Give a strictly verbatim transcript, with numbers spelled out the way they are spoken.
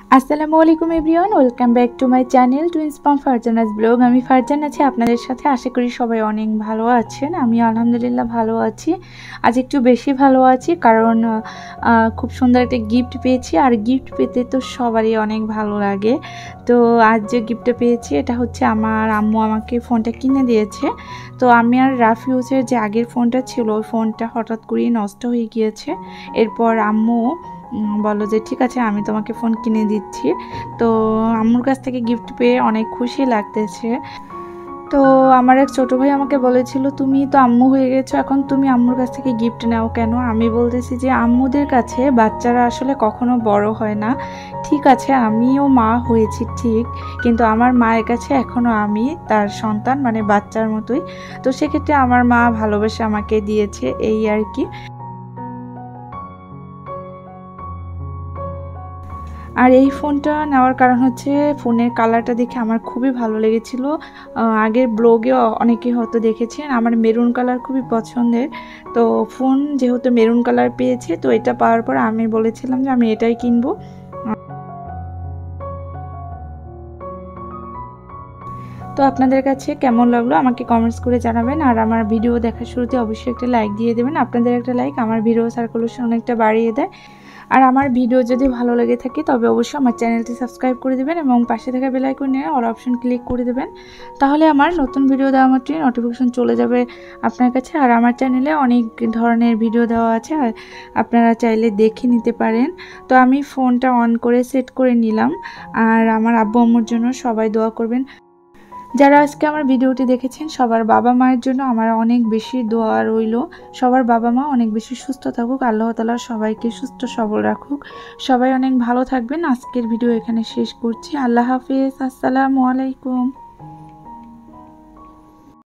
আসসালামু আলাইকুম everyone, welcome back to my channel twins Pam Farzana's vlog. আমি ফারজান আছি আপনাদের সাথে। আশা করি সবাই অনেক ভালো আছেন। আমি আলহামদুলিল্লাহ ভালো আছি। আজ একটু বেশি ভালো আছি কারণ খুব সুন্দর একটা গিফট পেয়েছি, আর গিফট পেতে তো সবারই অনেক ভালো লাগে। তো আজ যে গিফটটা পেয়েছি এটা হচ্ছে আমার আম্মু আমাকে ফোনটা কিনে দিয়েছে। তো আমি আর রাফিউজের যে আগের ফোনটা ছিল ওই ফোনটা হঠাৎ করেই নষ্ট হয়ে গিয়েছে। এরপর আম্মু বলো যে ঠিক আছে আমি তোমাকে ফোন কিনে দিচ্ছি। তো আম্মুর কাছ থেকে গিফট পেয়ে অনেক খুশি লাগতেছে। তো আমার এক ছোটো ভাই আমাকে বলেছিল তুমি তো আম্মু হয়ে গেছো, এখন তুমি আম্মুর কাছ থেকে গিফট নাও কেন? আমি বলতেছি যে আম্মুদের কাছে বাচ্চারা আসলে কখনো বড় হয় না। ঠিক আছে আমিও মা হয়েছি ঠিক, কিন্তু আমার মায়ের কাছে এখনও আমি তার সন্তান, মানে বাচ্চার মতোই। তো সেক্ষেত্রে আমার মা ভালোবেসে আমাকে দিয়েছে, এই আর কি। আর এই ফোনটা নেওয়ার কারণ হচ্ছে ফোনের কালারটা দেখে আমার খুবই ভালো লেগেছিল। আগের ব্লগে অনেকে হয়তো দেখেছেন আমার মেরুন কালার খুবই পছন্দের। তো ফোন যেহেতু মেরুন কালার পেয়েছে, তো এটা পাওয়ার পর আমি বলেছিলাম যে আমি এটাই কিনবো। তো আপনাদের কাছে কেমন লাগলো আমাকে কমেন্টস করে জানাবেন। আর আমার ভিডিও দেখার শুরুতে অবশ্যই একটা লাইক দিয়ে দেবেন। আপনাদের একটা লাইক আমার ভিডিও সার্কুলেশন অনেকটা বাড়িয়ে দেয়। আর আমার ভিডিও যদি ভালো লেগে থাকে তবে অবশ্যই আমার চ্যানেলটি সাবস্ক্রাইব করে দেবেন এবং পাশে থাকা বেল আইকনে অল অপশন ক্লিক করে দেবেন। তাহলে আমার নতুন ভিডিও দেওয়া মাত্রই নোটিফিকেশন চলে যাবে আপনার কাছে। আর আমার চ্যানেলে অনেক ধরনের ভিডিও দেওয়া আছে, আর আপনারা চাইলে দেখে নিতে পারেন। তো আমি ফোনটা অন করে সেট করে নিলাম। আর আমার আব্বু আম্মুর জন্য সবাই দোয়া করবেন। যারা আজকে আমার ভিডিওটি দেখেছেন সবার বাবা মায়ের জন্য আমার অনেক বেশি দোয়া রইল। সবার বাবা মা অনেক বেশি সুস্থ থাকুক, আল্লাহ তাআলা সবাইকে সুস্থ সবল রাখুক। সবাই অনেক ভালো থাকবেন। আজকের ভিডিও এখানে শেষ করছি। আল্লাহ হাফেজ, আসসালামু আলাইকুম।